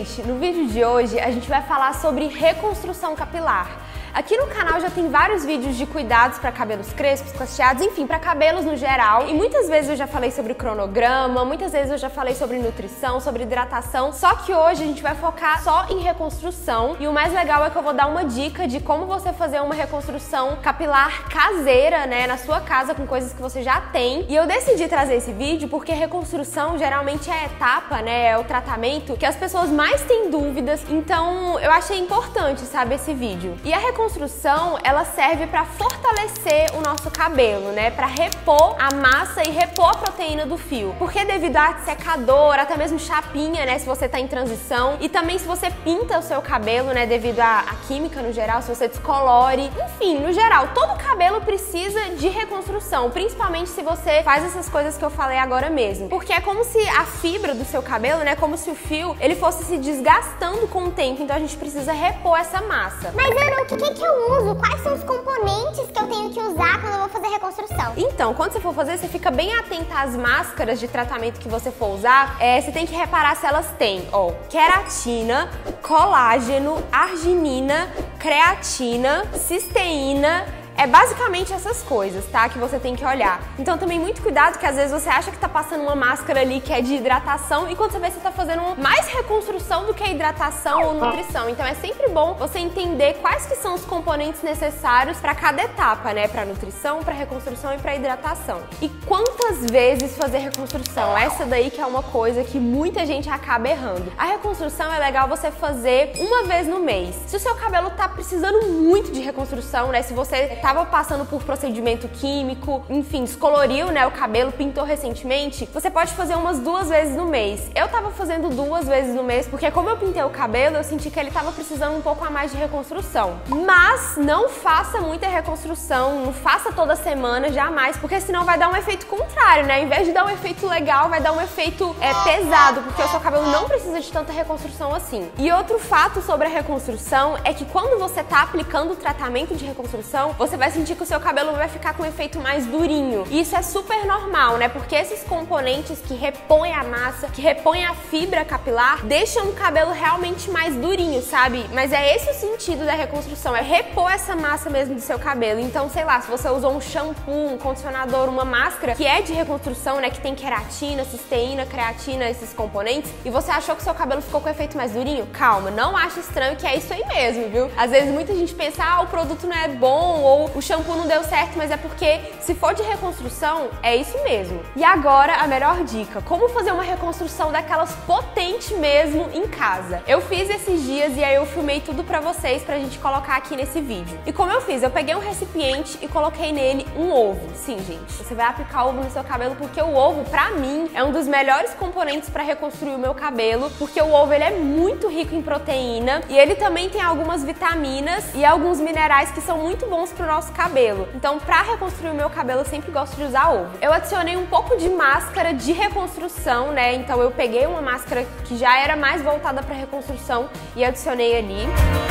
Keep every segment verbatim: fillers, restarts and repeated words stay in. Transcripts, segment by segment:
Gente, no vídeo de hoje a gente vai falar sobre reconstrução capilar. Aqui no canal já tem vários vídeos de cuidados para cabelos crespos, cacheados, enfim, para cabelos no geral. E muitas vezes eu já falei sobre cronograma, muitas vezes eu já falei sobre nutrição, sobre hidratação. Só que hoje a gente vai focar só em reconstrução. E o mais legal é que eu vou dar uma dica de como você fazer uma reconstrução capilar caseira, né, na sua casa com coisas que você já tem. E eu decidi trazer esse vídeo porque reconstrução geralmente é a etapa, né, é o tratamento que as pessoas mais têm dúvidas. Então eu achei importante, sabe, esse vídeo. E a reconstrução reconstrução, ela serve para fortalecer o nosso cabelo, né? Para repor a massa e repor a proteína do fio. Porque devido a secador, até mesmo chapinha, né? Se você tá em transição. E também se você pinta o seu cabelo, né? Devido à, à química no geral, se você descolore. Enfim, no geral, todo cabelo precisa de reconstrução. Principalmente se você faz essas coisas que eu falei agora mesmo. Porque é como se a fibra do seu cabelo, né? Como se o fio, ele fosse se desgastando com o tempo. Então a gente precisa repor essa massa. Mas Ana, o que que que eu uso? Quais são os componentes que eu tenho que usar quando eu vou fazer reconstrução? Então, quando você for fazer, você fica bem atenta às máscaras de tratamento que você for usar. É, você tem que reparar se elas têm, ó, queratina, colágeno, arginina, creatina, cisteína. É basicamente essas coisas, tá? Que você tem que olhar. Então também muito cuidado, que às vezes você acha que tá passando uma máscara ali que é de hidratação e quando você vê, você tá fazendo mais reconstrução do que hidratação ou nutrição. Então é sempre bom você entender quais que são os componentes necessários para cada etapa, né? Pra nutrição, pra reconstrução e pra hidratação. E quantas vezes fazer reconstrução? Essa daí que é uma coisa que muita gente acaba errando. A reconstrução é legal você fazer uma vez no mês. Se o seu cabelo tá precisando muito de reconstrução, né? Se você tava passando por procedimento químico, enfim, descoloriu, né, o cabelo, pintou recentemente, você pode fazer umas duas vezes no mês. Eu tava fazendo duas vezes no mês, porque como eu pintei o cabelo, eu senti que ele tava precisando um pouco a mais de reconstrução. Mas não faça muita reconstrução, não faça toda semana, jamais, porque senão vai dar um efeito contrário, né? Ao invés de dar um efeito legal, vai dar um efeito é, pesado, porque o seu cabelo não precisa de tanta reconstrução assim. E outro fato sobre a reconstrução é que quando você tá aplicando o tratamento de reconstrução, você vai sentir que o seu cabelo vai ficar com um efeito mais durinho. E isso é super normal, né? Porque esses componentes que repõem a massa, que repõem a fibra capilar, deixam o cabelo realmente mais durinho, sabe? Mas é esse o sentido da reconstrução, é repor essa massa mesmo do seu cabelo. Então, sei lá, se você usou um shampoo, um condicionador, uma máscara que é de reconstrução, né? Que tem queratina, cisteína, creatina, esses componentes, e você achou que o seu cabelo ficou com um efeito mais durinho, calma, não acha estranho que é isso aí mesmo, viu? Às vezes muita gente pensa, ah, o produto não é bom, ou o shampoo não deu certo, mas é porque se for de reconstrução, é isso mesmo. E agora a melhor dica, como fazer uma reconstrução daquelas potente mesmo em casa. Eu fiz esses dias e aí eu filmei tudo pra vocês pra gente colocar aqui nesse vídeo. E como eu fiz? Eu peguei um recipiente e coloquei nele um ovo. Sim, gente, você vai aplicar ovo no seu cabelo porque o ovo, pra mim, é um dos melhores componentes pra reconstruir o meu cabelo, porque o ovo ele é muito rico em proteína e ele também tem algumas vitaminas e alguns minerais que são muito bons pro nosso cabelo. Então, pra reconstruir o meu cabelo, eu sempre gosto de usar ovo. Eu adicionei um pouco de máscara de reconstrução, né? Então, eu peguei uma máscara que já era mais voltada pra reconstrução e adicionei ali.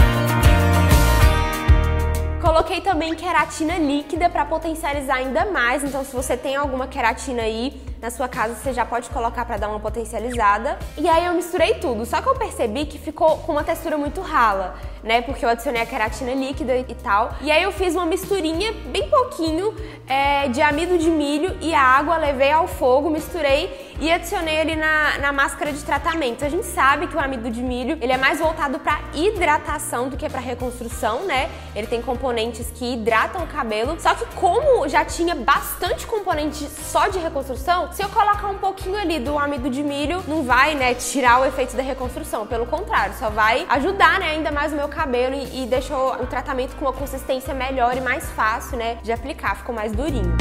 Coloquei também queratina líquida para potencializar ainda mais, então se você tem alguma queratina aí na sua casa, você já pode colocar para dar uma potencializada. E aí eu misturei tudo, só que eu percebi que ficou com uma textura muito rala, né, porque eu adicionei a queratina líquida e tal. E aí eu fiz uma misturinha, bem pouquinho, é, de amido de milho e água, levei ao fogo, misturei e adicionei ali na, na máscara de tratamento. A gente sabe que o amido de milho, ele é mais voltado para hidratação do que para reconstrução, né? Ele tem componentes que hidratam o cabelo, só que como já tinha bastante componente só de reconstrução, se eu colocar um pouquinho ali do amido de milho, não vai, né, tirar o efeito da reconstrução, pelo contrário, só vai ajudar, né, ainda mais o meu cabelo e, e deixou o tratamento com uma consistência melhor e mais fácil, né, de aplicar, ficou mais durinho.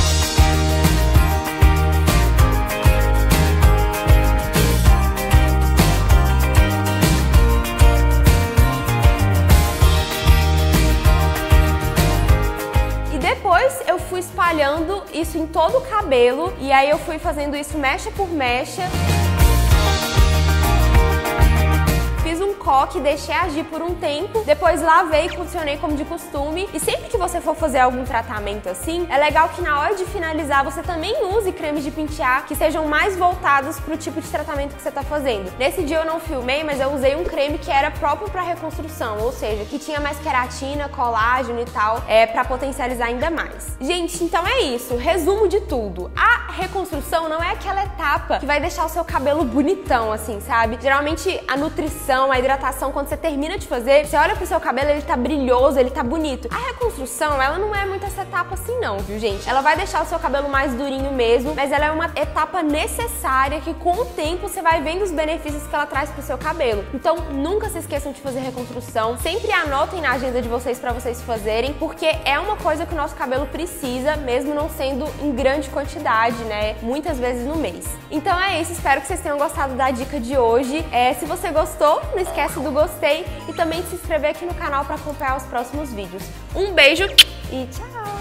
Depois eu fui espalhando isso em todo o cabelo e aí eu fui fazendo isso mecha por mecha. Fiz um coque, deixei agir por um tempo, depois lavei e condicionei como de costume. E sempre que você for fazer algum tratamento assim, é legal que na hora de finalizar você também use cremes de pentear que sejam mais voltados pro tipo de tratamento que você tá fazendo. Nesse dia eu não filmei, mas eu usei um creme que era próprio para reconstrução, ou seja, que tinha mais queratina, colágeno e tal, é, para potencializar ainda mais. Gente, então é isso, resumo de tudo. A reconstrução não é aquela etapa que vai deixar o seu cabelo bonitão, assim, sabe? Geralmente a nutrição, a hidratação, quando você termina de fazer, você olha pro seu cabelo, ele tá brilhoso, ele tá bonito. A reconstrução, ela não é muito essa etapa assim não, viu, gente? Ela vai deixar o seu cabelo mais durinho mesmo, mas ela é uma etapa necessária que com o tempo você vai vendo os benefícios que ela traz pro seu cabelo. Então, nunca se esqueçam de fazer reconstrução. Sempre anotem na agenda de vocês pra vocês fazerem, porque é uma coisa que o nosso cabelo precisa, mesmo não sendo em grande quantidade, né? Muitas vezes no mês. Então é isso, espero que vocês tenham gostado da dica de hoje. É, se você gostou, não esquece do gostei e também de se inscrever aqui no canal pra acompanhar os próximos vídeos. Um beijo e tchau!